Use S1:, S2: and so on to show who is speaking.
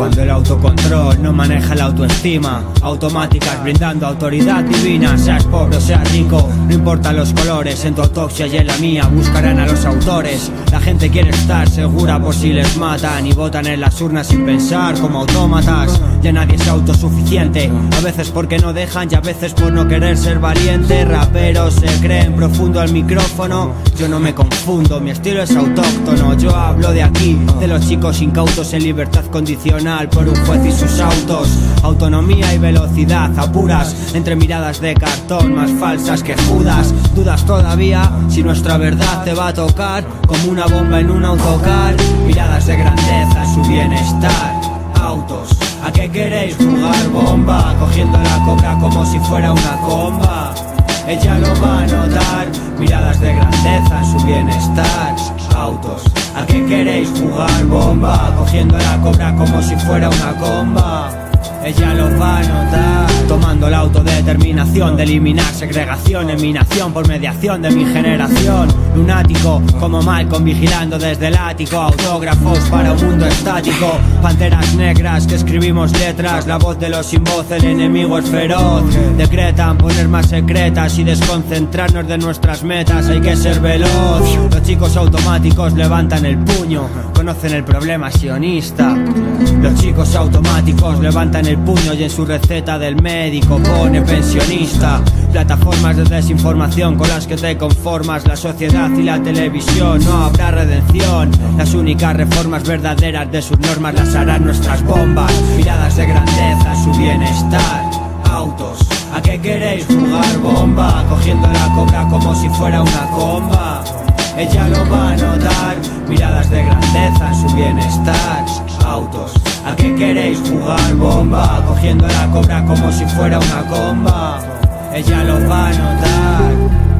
S1: Cuando el autocontrol no maneja la autoestima, automáticas brindando autoridad divina. Seas pobre o seas rico, no importan los colores. En tu autopsia y en la mía buscarán a los autores. La gente quiere estar segura por si les matan, y votan en las urnas sin pensar como autómatas. Ya nadie es autosuficiente, a veces porque no dejan y a veces por no querer ser valiente. Raperos se creen profundo al micrófono, yo no me confundo, mi estilo es autóctono. Yo hablo de aquí, de los chicos incautos en libertad condicional por un juez y sus autos. Autonomía y velocidad apuras, entre miradas de cartón más falsas que Judas. Dudas todavía si nuestra verdad te va a tocar como una bomba en un autocar. Miradas de grandeza en su bienestar. Autos, ¿a qué queréis jugar bomba? Cogiendo la cobra como si fuera una comba. Ella lo va a notar. Miradas de grandeza en su bienestar. Autos, ¿a qué queréis jugar bomba? Cogiendo la cobra como si fuera una comba. Ella lo va a notar. Tomando la autodeterminación de eliminar segregación en mi nación por mediación de mi generación. Lunático como Malcolm vigilando desde el ático. Autógrafos para un mundo estático. Panteras negras que escribimos letras. La voz de los sin voz, el enemigo es feroz. Decretan poner más secretas y desconcentrarnos de nuestras metas. Hay que ser veloz. Los chicos automáticos levantan el puño, conocen el problema sionista. Los chicos automáticos levantan el puño y en su receta del médico pone pensionista. Plataformas de desinformación con las que te conformas, la sociedad y la televisión. No habrá redención. Las únicas reformas verdaderas de sus normas las harán nuestras bombas. Miradas de grandeza en su bienestar. Autos, ¿a qué queréis jugar bomba? Cogiendo la cobra como si fuera una comba. Ella lo va a notar. Miradas de grandeza en su bienestar. Autos, ¿a qué queréis jugar bomba? Cogiendo la cobra como si fuera una comba. Ella lo va a notar.